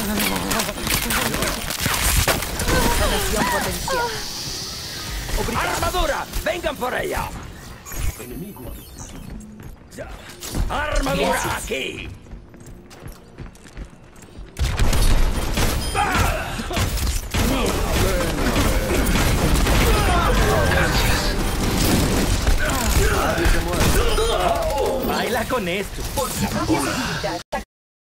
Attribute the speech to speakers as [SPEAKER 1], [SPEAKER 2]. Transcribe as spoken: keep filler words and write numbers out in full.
[SPEAKER 1] Sanación potencial.
[SPEAKER 2] ¡Armadura! ¡Vengan por ella!
[SPEAKER 3] Enemigo.
[SPEAKER 2] ¡Armadura
[SPEAKER 1] Gracias.
[SPEAKER 2] aquí!
[SPEAKER 4] Baila con esto.
[SPEAKER 1] Copia seguida.